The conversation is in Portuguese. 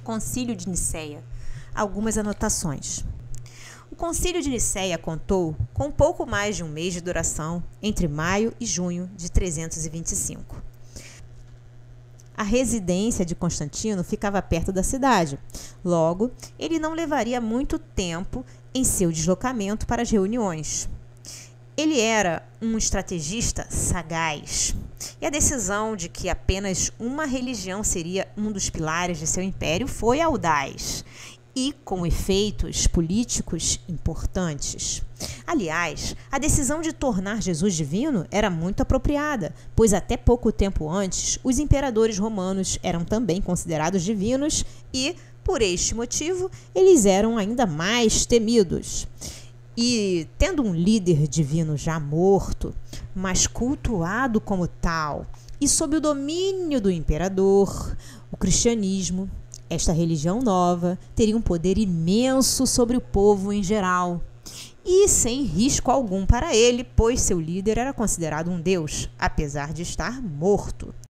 Concílio de Nicéia. Algumas anotações. O Concílio de Nicéia contou com pouco mais de um mês de duração entre maio e junho de 325. A residência de Constantino ficava perto da cidade. Logo, ele não levaria muito tempo em seu deslocamento para as reuniões. Ele era um estrategista sagaz, e a decisão de que apenas uma religião seria um dos pilares de seu império foi audaz e com efeitos políticos importantes. Aliás, a decisão de tornar Jesus divino era muito apropriada, pois até pouco tempo antes, os imperadores romanos eram também considerados divinos e, por este motivo, eles eram ainda mais temidos. E, tendo um líder divino já morto, mas cultuado como tal, e sob o domínio do imperador, o cristianismo, esta religião nova, teria um poder imenso sobre o povo em geral, e sem risco algum para ele, pois seu líder era considerado um deus, apesar de estar morto.